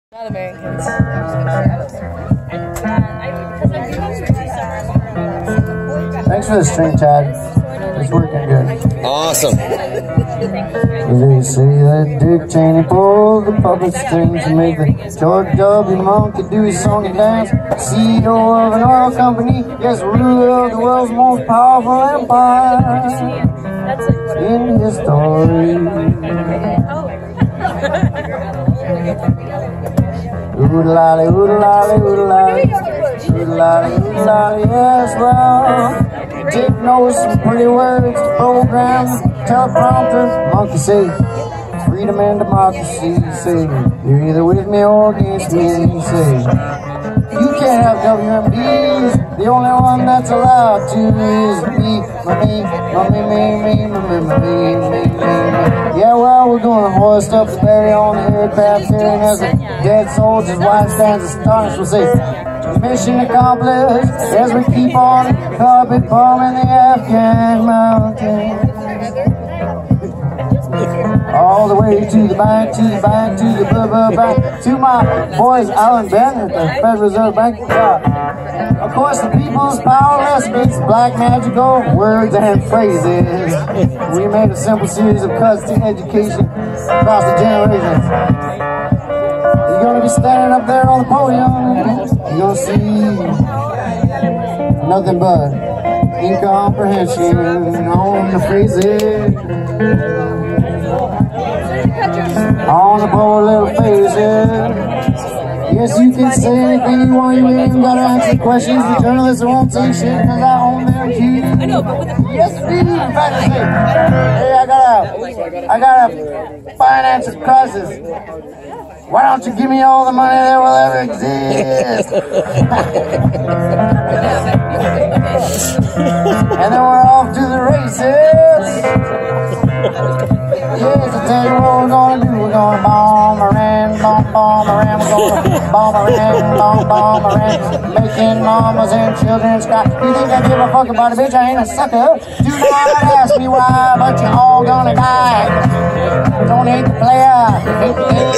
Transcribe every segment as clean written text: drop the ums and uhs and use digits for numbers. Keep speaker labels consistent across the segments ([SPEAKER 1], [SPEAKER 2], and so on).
[SPEAKER 1] Not Americans.
[SPEAKER 2] Thanks for the string, Chad. It's working good.
[SPEAKER 3] Awesome.
[SPEAKER 2] They say that Dick Cheney pulled the puppet strings to make the George W. Monkey do his song and dance. CEO of an oil company, yes, ruler of the world's most powerful empire in history. Oodalali, oodalali, oodalali, oodalali, oodalali, yes, well, Dick knows some pretty words to program teleprompter. Monkey say, freedom and democracy, say, you're either with me or against me, say, you can't have WMDs, the only one that's allowed to is me. Yeah, well, we're gonna hoist up the berry on the aircraft here, and as a dead soldier's wife stands astonished, we'll say, mission accomplished, as we keep on carpet bombing the Afghan mountains. All the way to the bank, to the bank, to the bank, to my boys Alan Ben at the Federal Reserve Bank. Of course, the people's power speaks black magical words and phrases. We made a simple series of cuts to education across the generations. You're gonna be standing up there on the podium. You're gonna see nothing but incomprehension on the phrases. On the poor little faces. Yes, you can say anything you want. You ain't even gotta answer questions. The journalists won't say shit because I own their keys. I know, but yes, we do. In fact, hey, I got a financial crisis. Why don't you give me all the money that will ever exist? And then we're off to the races. Yes, I tell you what we're gonna do. We're gonna bomb Iran, we're gonna bomb Iran, making mamas and children cry. You think I give a fuck about a bitch? I ain't a sucker. Do not ask me why, but you're all gonna die. Don't hate the player, hate the game.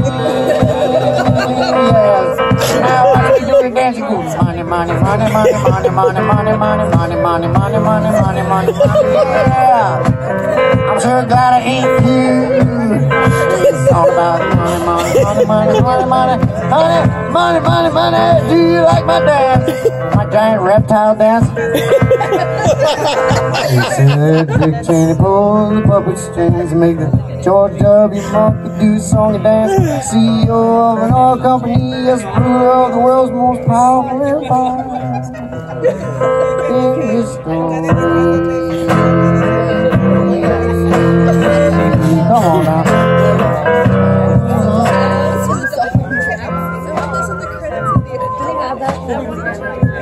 [SPEAKER 2] Yes. Now what do we do to dance? You go money, money, money, money, money, money, money, money, money, money, money, money, money, money, yeah. I'm sure glad I ain't you. It's all about money, money, money, money, money, money, money, money, money. Do you like my dance? My giant reptile dance? They say that Dick Cheney pulled the puppet strings to make the George W. Monkey do song and dance. CEO of an oil company, yes, ruler of the world's most powerful empire in history. Come on now.
[SPEAKER 1] I listen to credits at the end.